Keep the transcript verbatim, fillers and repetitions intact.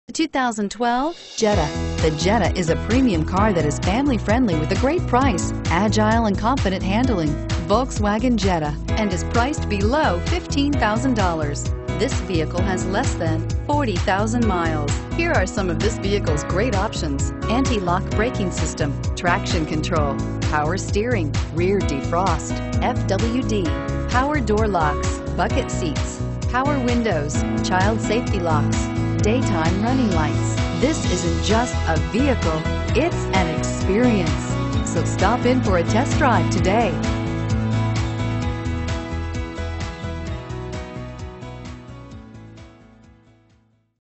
two thousand twelve Jetta. The Jetta is a premium car that is family-friendly with a great price, agile and confident handling. Volkswagen Jetta, and is priced below fifteen thousand dollars. This vehicle has less than forty thousand miles. Here are some of this vehicle's great options: anti-lock braking system, traction control, power steering, rear defrost, F W D, power door locks, bucket seats, power windows, child safety locks, daytime running lights. This isn't just a vehicle, it's an experience. So stop in for a test drive today.